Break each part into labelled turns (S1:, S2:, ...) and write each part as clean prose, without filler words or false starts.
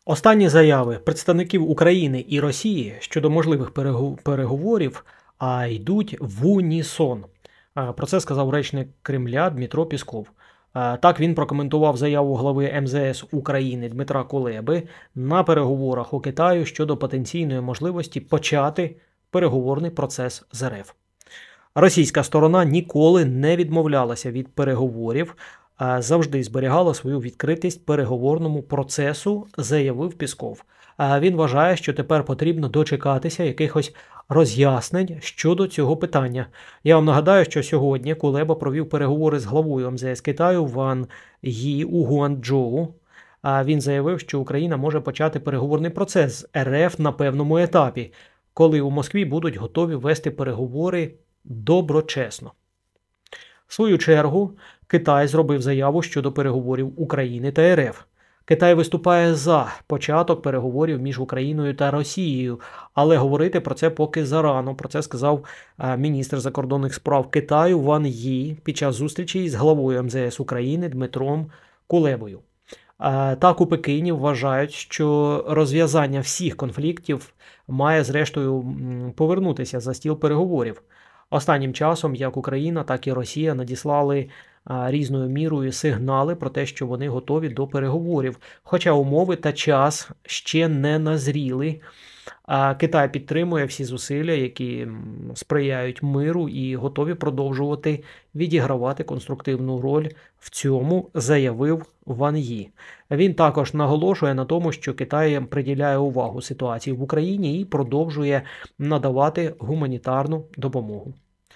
S1: Останні заяви представників України і Росії щодо можливих переговорів йдуть в унісон. Про це сказав речник Кремля Дмитро Пєсков. Так він прокоментував заяву глави МЗС України Дмитра Кулеби на переговорах у Китаю щодо потенційної можливості почати переговорний процес з РФ. Російська сторона ніколи не відмовлялася від переговорів, завжди зберігала свою відкритість переговорному процесу, заявив Пєсков. Він вважає, що тепер потрібно дочекатися якихось роз'яснень щодо цього питання. Я вам нагадаю, що сьогодні Кулеба провів переговори з главою МЗС Китаю Ван Ї у Гуанчжоу. Він заявив, що Україна може почати переговорний процес з РФ на певному етапі, коли у Москві будуть готові вести переговори доброчесно. В свою чергу, Китай зробив заяву щодо переговорів України та РФ. Китай виступає за початок переговорів між Україною та Росією, але говорити про це поки зарано. Про це сказав міністр закордонних справ Китаю Ван Ї під час зустрічі з главою МЗС України Дмитром Кулебою. Так у Пекіні вважають, що розв'язання всіх конфліктів має зрештою повернутися за стіл переговорів. Останнім часом як Україна, так і Росія надіслали різною мірою сигнали про те, що вони готові до переговорів. Хоча умови та час ще не назріли. Китай підтримує всі зусилля, які сприяють миру і готові продовжувати відігравати конструктивну роль в цьому, заявив Ван Ї. Він також наголошує на тому, що Китай приділяє увагу ситуації в Україні і продовжує надавати гуманітарну допомогу.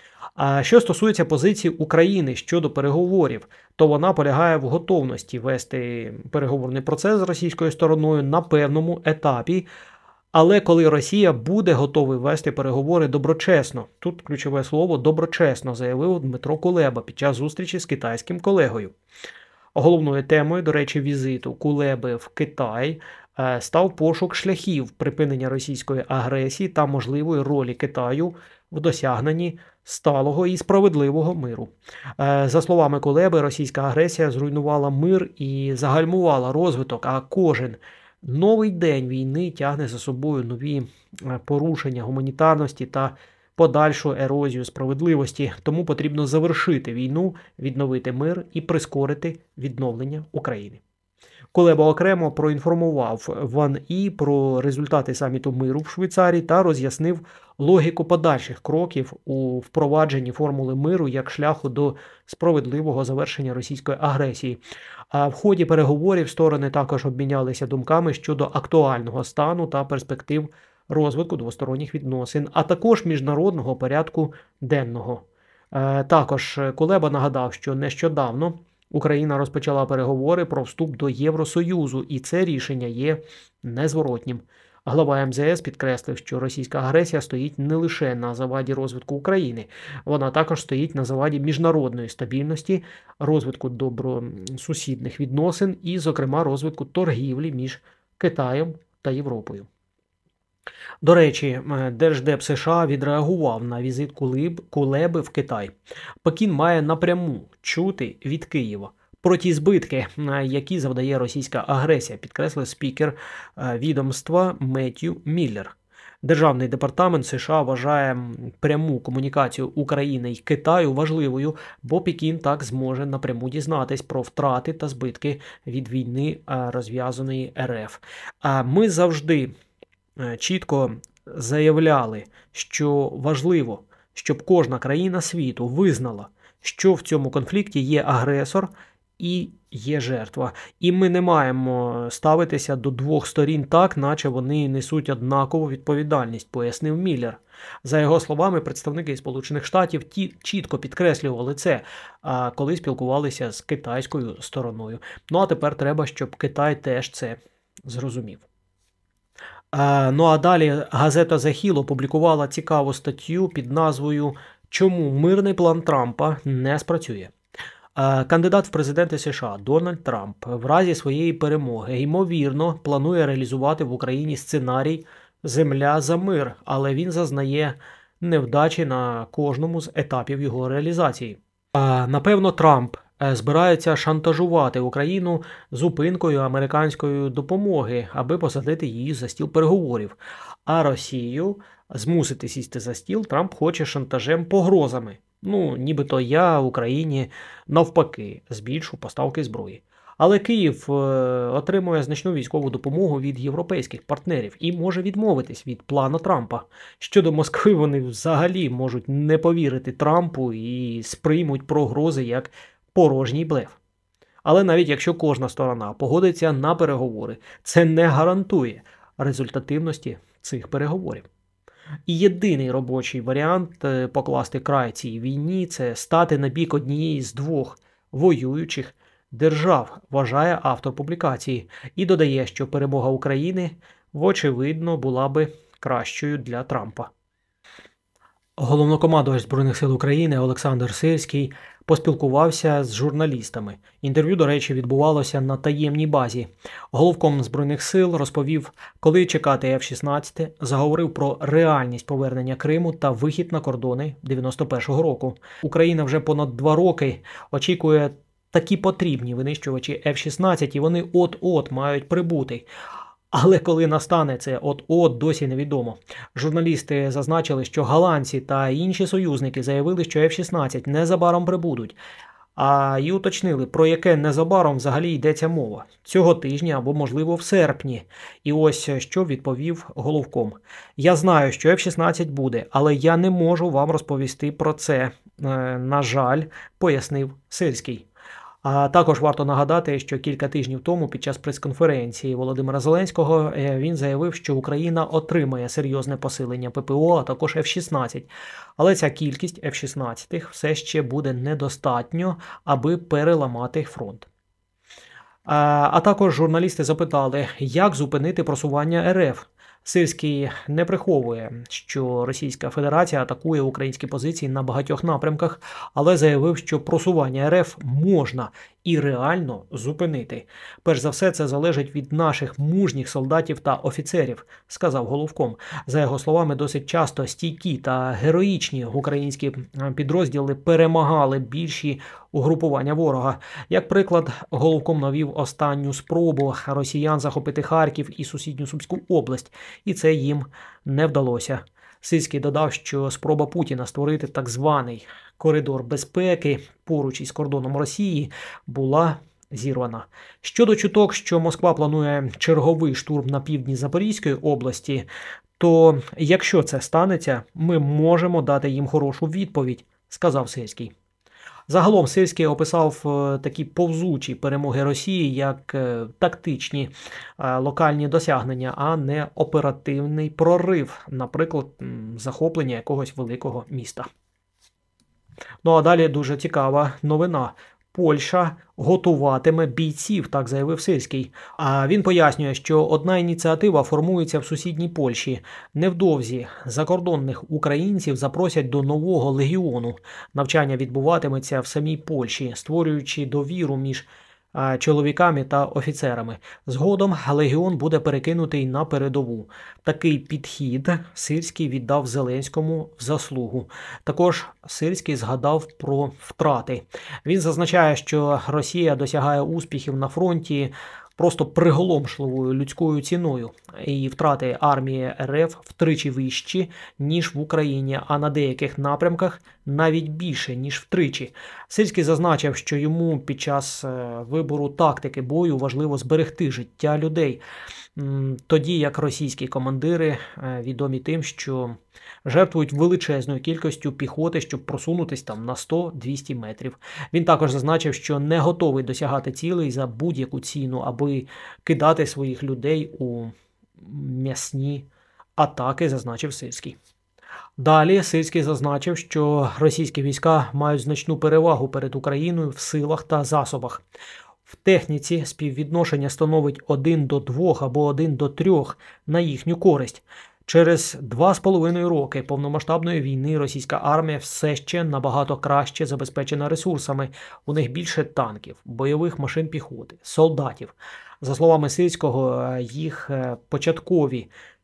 S1: А що стосується позиції України щодо переговорів, то вона полягає в готовності вести переговорний процес з російською стороною на певному етапі, але коли Росія буде готова вести переговори доброчесно, тут ключове слово «доброчесно», заявив Дмитро Кулеба під час зустрічі з китайським колегою. Головною темою, до речі, візиту Кулеби в Китай став пошук шляхів припинення російської агресії та можливої ролі Китаю в досягненні сталого і справедливого миру. За словами Кулеби, російська агресія зруйнувала мир і загальмувала розвиток, а кожен новий день війни тягне за собою нові порушення гуманітарності та подальшу ерозію справедливості. Тому потрібно завершити війну, відновити мир і прискорити відновлення України. Кулеба окремо проінформував Ван Ї про результати саміту миру в Швейцарії та роз'яснив логіку подальших кроків у впровадженні формули миру як шляху до справедливого завершення російської агресії. А в ході переговорів сторони також обмінялися думками щодо актуального стану та перспектив розвитку двосторонніх відносин, а також міжнародного порядку денного. Також Кулеба нагадав, що нещодавно Україна розпочала переговори про вступ до Євросоюзу, і це рішення є незворотнім. Глава МЗС підкреслив, що російська агресія стоїть не лише на заваді розвитку України, вона також стоїть на заваді міжнародної стабільності, розвитку добросусідних відносин і, зокрема, розвитку торгівлі між Китаєм та Європою. До речі, Держдеп США відреагував на візит Кулеби в Китай. Пекін має напряму чути від Києва про ті збитки, які завдає російська агресія, підкреслив спікер відомства Меттью Міллер. Державний департамент США вважає пряму комунікацію України і Китаю важливою, бо Пекін так зможе напряму дізнатись про втрати та збитки від війни, розв'язаної РФ. Ми завжди чітко заявляли, що важливо, щоб кожна країна світу визнала, що в цьому конфлікті є агресор і є жертва. І ми не маємо ставитися до двох сторін так, наче вони несуть однакову відповідальність, пояснив Міллер. За його словами, представники Сполучених Штатів чітко підкреслювали це, коли спілкувалися з китайською стороною. Ну а тепер треба, щоб Китай теж це зрозумів. Ну а далі газета The Hill опублікувала цікаву статтю під назвою «Чому мирний план Трампа не спрацює?». Кандидат в президенти США Дональд Трамп в разі своєї перемоги, ймовірно, планує реалізувати в Україні сценарій «Земля за мир», але він зазнає невдачі на кожному з етапів його реалізації. Напевно, Трамп збираються шантажувати Україну зупинкою американської допомоги, аби посадити її за стіл переговорів. А Росію змусити сісти за стіл Трамп хоче шантажем, погрозами. Нібито я Україні навпаки збільшу поставки зброї. Але Київ отримує значну військову допомогу від європейських партнерів і може відмовитись від плану Трампа. Щодо Москви, вони взагалі можуть не повірити Трампу і сприймуть погрози як порожній блеф. Але навіть якщо кожна сторона погодиться на переговори, це не гарантує результативності цих переговорів. І єдиний робочий варіант покласти край цій війні – це стати на бік однієї з двох воюючих держав, вважає автор публікації, і додає, що перемога України, вочевидно, була би кращою для Трампа. Головнокомандувач Збройних сил України Олександр Сирський поспілкувався з журналістами. Інтерв'ю, до речі, відбувалося на таємній базі. Головком Збройних сил розповів, коли чекати F-16, заговорив про реальність повернення Криму та вихід на кордони 91-го року. Україна вже понад 2 роки очікує такі потрібні винищувачі F-16, і вони от-от мають прибути. Але коли настане це от-от, досі невідомо. Журналісти зазначили, що голландці та інші союзники заявили, що F-16 незабаром прибудуть. І уточнили, про яке незабаром взагалі йдеться мова. Цього тижня або, можливо, в серпні. І ось що відповів головком. «Я знаю, що F-16 буде, але я не можу вам розповісти про це. На жаль», пояснив Сирський. А також варто нагадати, що кілька тижнів тому під час прес-конференції Володимира Зеленського він заявив, що Україна отримає серйозне посилення ППО, а також F-16. Але ця кількість F-16 все ще буде недостатньо, аби переламати фронт. А також журналісти запитали, як зупинити просування РФ. Сирський не приховує, що Російська Федерація атакує українські позиції на багатьох напрямках, але заявив, що просування РФ можна і реально зупинити. Перш за все, це залежить від наших мужніх солдатів та офіцерів, сказав головком. За його словами, досить часто стійкі та героїчні українські підрозділи перемагали більші угрупування ворога. Як приклад, головком навів останню спробу росіян захопити Харків і сусідню Сумську область, і це їм не вдалося. Сирський додав, що спроба Путіна створити так званий коридор безпеки поруч із кордоном Росії була зірвана. Щодо чуток, що Москва планує черговий штурм на півдні Запорізької області, то якщо це станеться, ми можемо дати їм хорошу відповідь, сказав Сирський. Загалом Сирський описав такі повзучі перемоги Росії як тактичні локальні досягнення, а не оперативний прорив, наприклад, захоплення якогось великого міста. А далі дуже цікава новина. Польща готуватиме бійців, так заявив Сирський. А він пояснює, що одна ініціатива формується в сусідній Польщі. Невдовзі закордонних українців запросять до нового легіону. Навчання відбуватиметься в самій Польщі, створюючи довіру між чоловіками та офіцерами. Згодом легіон буде перекинутий на передову. Такий підхід Сирський віддав Зеленському в заслугу. Також Сирський згадав про втрати. Він зазначає, що Росія досягає успіхів на фронті просто приголомшливою людською ціною. І втрати армії РФ втричі вищі, ніж в Україні, а на деяких напрямках навіть більше, ніж втричі. Сирський зазначив, що йому під час вибору тактики бою важливо зберегти життя людей, тоді як російські командири відомі тим, що жертвують величезною кількістю піхоти, щоб просунутися там на 100-200 метрів. Він також зазначив, що не готовий досягати цілей за будь-яку ціну, аби кидати своїх людей у м'ясні атаки, зазначив Сирський. Далі Сирський зазначив, що російські війська мають значну перевагу перед Україною в силах та засобах. В техніці співвідношення становить 1 до 2 або 1 до 3 на їхню користь. Через 2,5 роки повномасштабної війни російська армія все ще набагато краще забезпечена ресурсами. У них більше танків, бойових машин піхоти, солдатів. За словами Сирського, їх початкові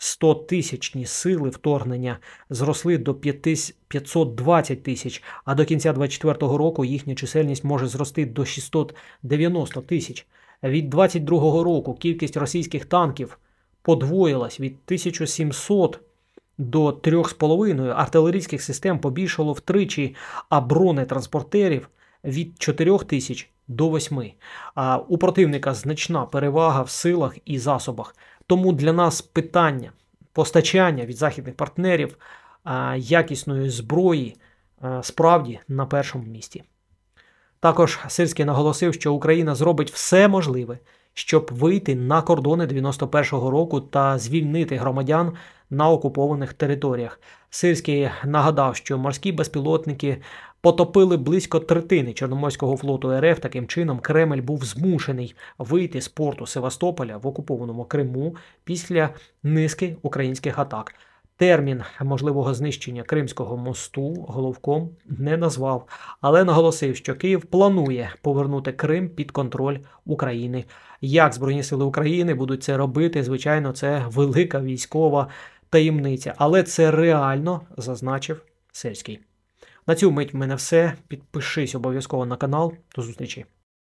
S1: 100-тисячні сили вторгнення зросли до 520 тисяч, а до кінця 2024 року їхня чисельність може зрости до 690 тисяч. Від 2022 року кількість російських танків подвоїлась від 1700 до 3,5, артилерійських систем побільшало втричі, а бронетранспортерів від 4 тисяч до 8. У противника значна перевага в силах і засобах. Тому для нас питання постачання від західних партнерів якісної зброї справді на першому місці. Також Сирський наголосив, що Україна зробить все можливе, щоб вийти на кордони 91-го року та звільнити громадян на окупованих територіях. Сирський нагадав, що морські безпілотники потопили близько третини Чорноморського флоту РФ. Таким чином, Кремль був змушений вийти з порту Севастополя в окупованому Криму після низки українських атак. Термін можливого знищення Кримського мосту Головком не назвав, але наголосив, що Київ планує повернути Крим під контроль України. Як Збройні сили України будуть це робити, звичайно, це велика військова таємниця, але це реально, зазначив Сирський. На цю мить в мене все. Підпишись обов'язково на канал. До зустрічі.